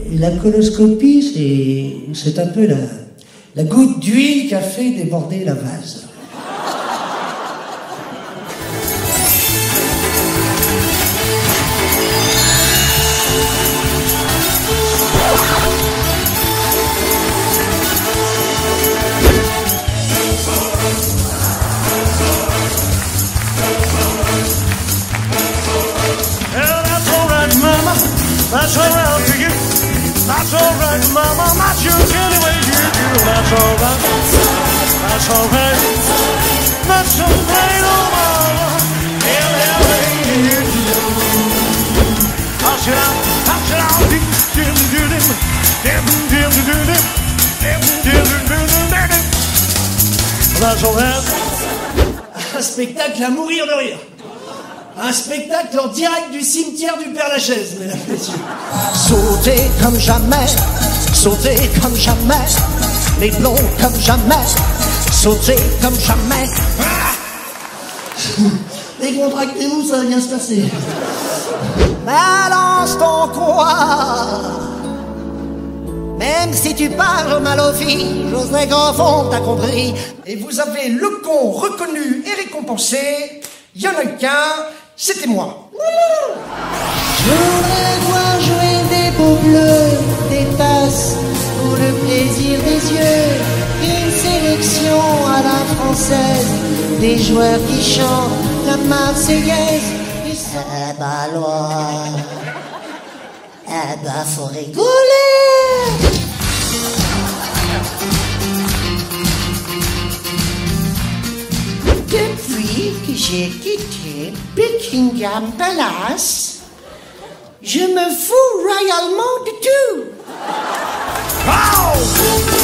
Et la coloscopie, c'est un peu la goutte d'huile qui a fait déborder la vase. That's alright for you. That's alright, mama. My shoes anyway you do. That's alright. That's alright. That's alright, oh mama. Anyway you do. Hush it out, hush it out. Dim, dim, dim, dim, dim, dim, dim, dim, dim, dim, dim, dim. That's alright. Un spectacle à mourir de rire. Un spectacle en direct du cimetière du Père-Lachaise, mesdames et messieurs. Sauter comme jamais, sauter comme jamais, les blonds comme jamais, sauter comme jamais. Décontractez-vous, ça va bien se passer. Balance ton quoi. Même si tu parles mal aux filles, j'oserais qu'au fond t'as compris. Et vous avez le con reconnu et récompensé. Il y en a qu'un, c'était moi. Je voudrais voir jouer des beaux bleus, des tasses pour le plaisir des yeux. Une sélection à la française, des joueurs qui chantent la Marseillaise. Eh bah alors, eh bah faut rigoler. Depuis que j'ai quitté Buckingham Palace, je me fous royalement de tout. Oh!